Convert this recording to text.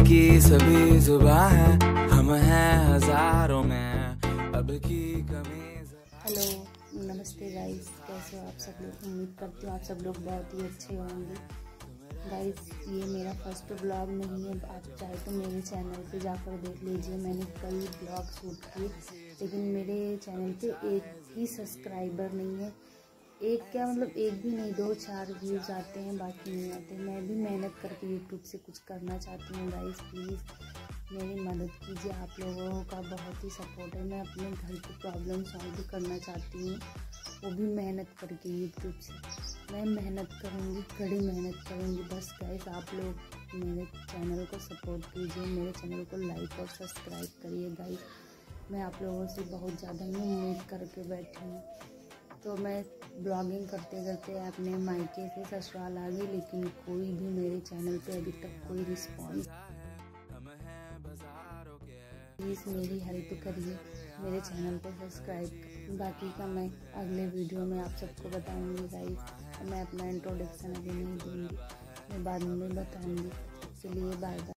की सभी जुबां है, हम हैं हजारों में, अब की कमी। हेलो, नमस्ते गाइस, कैसे हो आप सब लोग। उम्मीद करती हूँ आप सब लोग बहुत ही अच्छे होंगे। गाइस, ये मेरा फर्स्ट ब्लॉग नहीं है, आप चाहे तो मेरे चैनल पे जाकर देख लीजिए। मैंने कई ब्लॉग शूट किए, लेकिन मेरे चैनल पे एक ही सब्सक्राइबर नहीं है। एक क्या मतलब, एक भी नहीं, 2-4 व्यूज़ आते हैं, बाकी नहीं आते। मैं भी मेहनत करके यूट्यूब से कुछ करना चाहती हूँ। गाइस प्लीज़ मेरी मदद कीजिए, आप लोगों का बहुत ही सपोर्ट है। मैं अपने घर की प्रॉब्लम सॉल्व करना चाहती हूँ, वो भी मेहनत करके यूट्यूब से। मैं मेहनत करूँगी, कड़ी मेहनत करूँगी। बस गाइस आप लोग मेरे चैनल को सपोर्ट कीजिए, मेरे चैनल को लाइक और सब्सक्राइब करिए। गाइस मैं आप लोगों से बहुत ज़्यादा ही उम्मीद करके बैठी हूँ। तो मैं ब्लॉगिंग करते करते अपने मायके से ससुराल आ गई, लेकिन कोई भी मेरे चैनल पे अभी तक कोई रिस्पॉन्स। प्लीज़ मेरी हेल्प करिए, मेरे चैनल को सब्सक्राइब। बाकी का मैं अगले वीडियो में आप सबको बताऊंगी गाइस। मैं अपना इंट्रोडक्शन अभी नहीं दूंगी, मैं बाद में बताऊंगी। चलिए बाय बाय।